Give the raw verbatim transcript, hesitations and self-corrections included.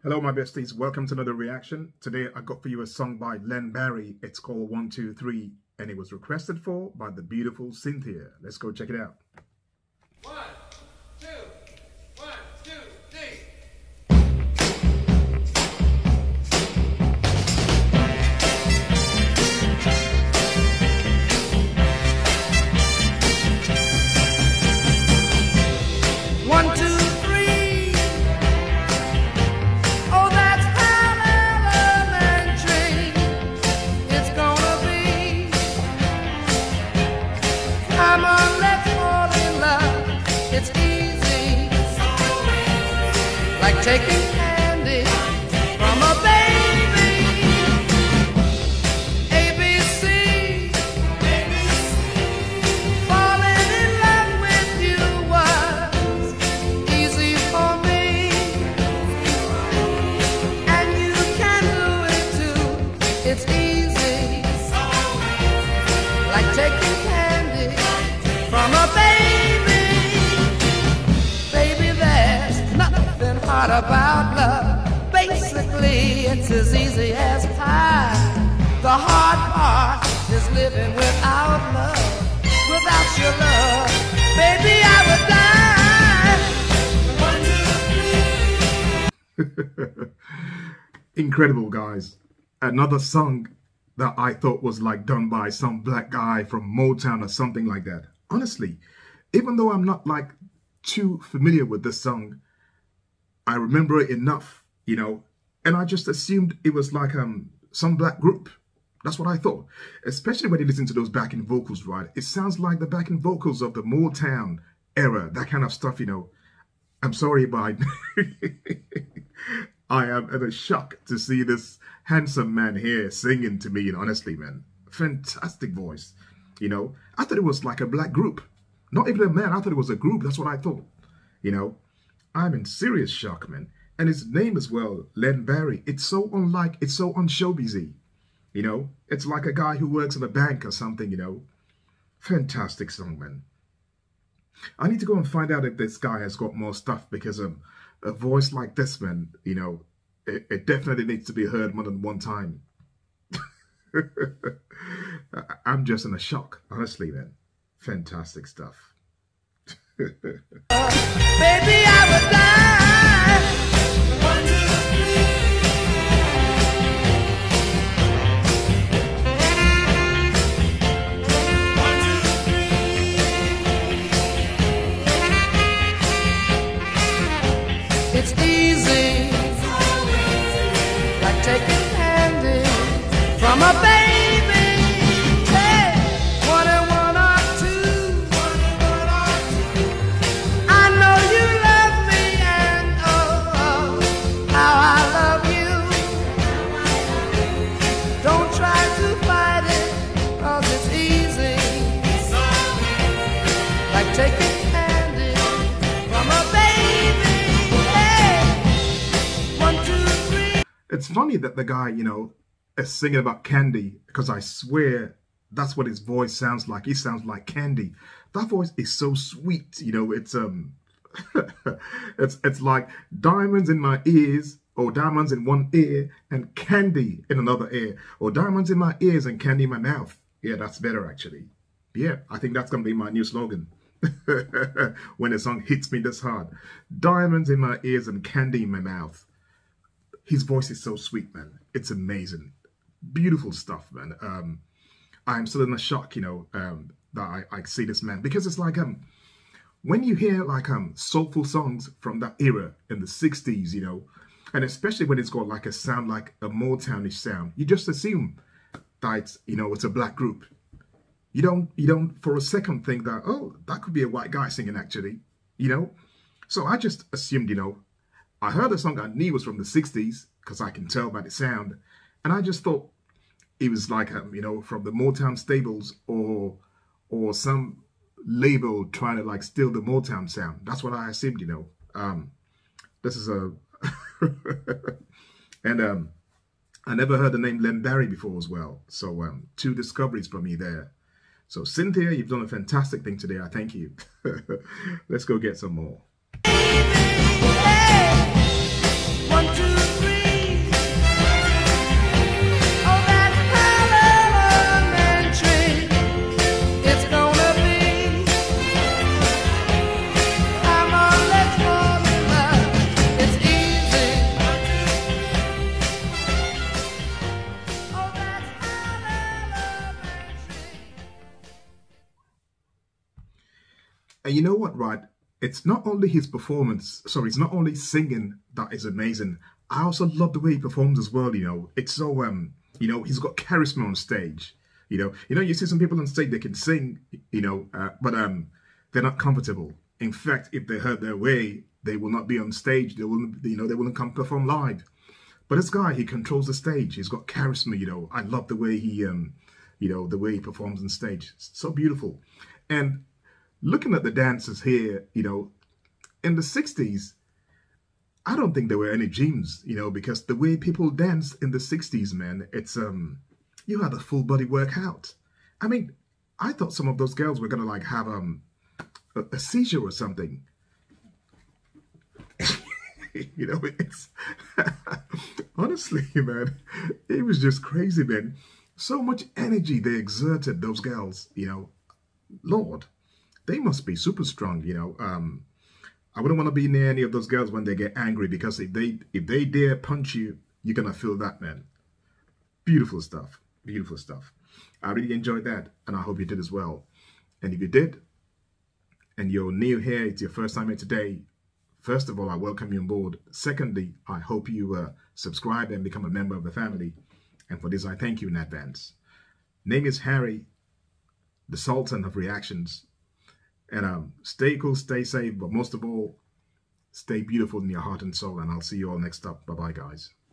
Hello, my besties. Welcome to another reaction. Today, I got for you a song by Len Barry. It's called One, Two, Three, and it was requested for by the beautiful Cynthia. Let's go check it out. One, two, one, two, three. One, two, three. Oh, that's how elementary it's gonna be. Come on, let's fall in love. It's easy, like taking candy from a baby. A B C. Falling in love with you was easy for me, and you can do it too. It's easy, like taking candy from a baby. Baby, there's nothing hard about love. Basically, it's as easy as pie. The hard part is living without love. Without your love, baby, I would die. Incredible, guys. Another song that I thought was like done by some black guy from Motown or something like that. Honestly, even though I'm not like too familiar with this song, I remember it enough, you know, and I just assumed it was like um some black group. That's what I thought, especially when you listen to those backing vocals, right? It sounds like the backing vocals of the Motown era, that kind of stuff, you know. I'm sorry, but I, I am in a shock to see this handsome man here singing to me, and honestly, man, fantastic voice, you know. I thought it was like a black group. Not even a man, I thought it was a group. That's what I thought, you know. I'm in serious shock, man. And his name as well, Len Barry. It's so unlike, it's so unshowbizy. You know, it's like a guy who works in a bank or something, you know. Fantastic song, man. I need to go and find out if this guy has got more stuff, because um, a voice like this, man, you know, it, it definitely needs to be heard more than one time. I'm just in a shock, honestly, man. Fantastic stuff. Baby, I would die. One, two, it's easy, like taking candy from a baby. Hey, one and one are two. I know you love me, and oh, oh, how I love you. Don't try to fight it, 'cause it's easy, like taking candy from a baby. It's funny that the guy, you know, is singing about candy, because I swear that's what his voice sounds like. He sounds like candy. That voice is so sweet, you know. It's um, it's it's like diamonds in my ears, or diamonds in one ear and candy in another ear, or diamonds in my ears and candy in my mouth. Yeah, that's better actually. Yeah, I think that's gonna be my new slogan when the song hits me this hard. Diamonds in my ears and candy in my mouth. His voice is so sweet, man. It's amazing. Beautiful stuff, man. Um, I'm still in a shock, you know, um, that I, I see this man. Because it's like, um, when you hear like um soulful songs from that era in the sixties, you know, and especially when it's got like a sound like a Motownish sound, you just assume that it's, you know, it's a black group. You don't, you don't for a second think that, oh, that could be a white guy singing actually, you know. So I just assumed, you know, I heard a song I knew was from the sixties, because I can tell by the sound, and I just thought it was like, um, you know, from the Motown stables, or or some label trying to like steal the Motown sound. That's what I assumed, you know. Um, this is a... and um, I never heard the name Len Barry before as well. So um, two discoveries from me there. So Cynthia, you've done a fantastic thing today. I thank you. Let's go get some more. One, two, three. you know what, right? It's not only his performance, sorry, it's not only singing that is amazing. I also love the way he performs as well, you know. It's so, um, you know, he's got charisma on stage. You know, you know, you see some people on stage, they can sing, you know, uh, but um, they're not comfortable. In fact, if they heard their way, they will not be on stage. They wouldn't, you know, they wouldn't come perform live. But this guy, he controls the stage. He's got charisma, you know. I love the way he, um, you know, the way he performs on stage. It's so beautiful. And looking at the dancers here, you know, in the sixties, I don't think there were any gyms, you know, because the way people danced in the sixties, man, it's, um, you had a full body workout. I mean, I thought some of those girls were going to like have um, a, a seizure or something. You know, it's honestly, man, it was just crazy, man. So much energy they exerted, those girls, you know. Lord, they must be super strong, you know. Um, I wouldn't want to be near any of those girls when they get angry, because if they if they dare punch you, you're gonna feel that, man. Beautiful stuff, beautiful stuff. I really enjoyed that, and I hope you did as well. And if you did, and you're new here, it's your first time here today, first of all, I welcome you on board. Secondly, I hope you uh, subscribe and become a member of the family. And for this, I thank you in advance. Name is Harry, the Sultan of Reactions. And um, stay cool, stay safe, but most of all, stay beautiful in your heart and soul. And I'll see you all next up. Bye-bye, guys.